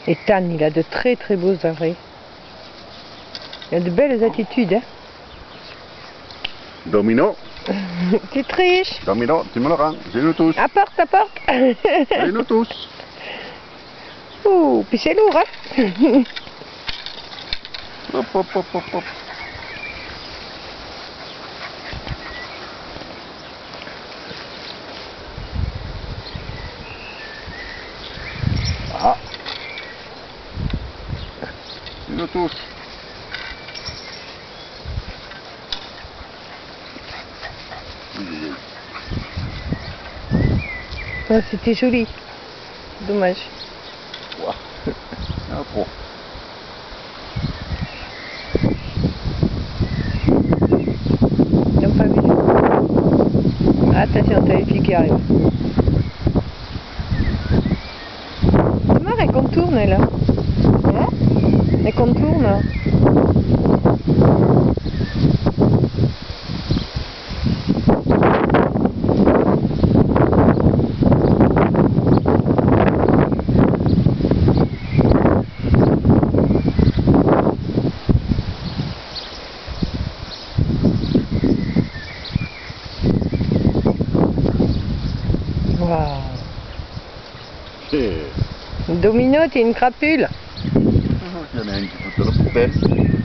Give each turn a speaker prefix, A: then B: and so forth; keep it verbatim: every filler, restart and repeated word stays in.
A: Et Tan, il a de très très beaux arrêts. Il a de belles attitudes, hein.
B: Domino.
A: Tu triches.
B: Domino, tu me le rends. J'ai nous tous.
A: Apporte, apporte.
B: J'ai nous tous.
A: Ouh, puis c'est lourd, hein.
B: Hop, hop, hop, hop, hop. Ah. J'ai nous tous.
A: Ah, c'était joli. Dommage.
B: Wow. Un trop.
A: Ils n'ont pas vu. Attention, t'as les filles qui arrivent. C'est marrant, elle contourne là. Hein? Elle contourne. Waouh.
B: Hey.
A: Domino, t'es une crapule.
B: Il y en a une qui fout dans la poubelle.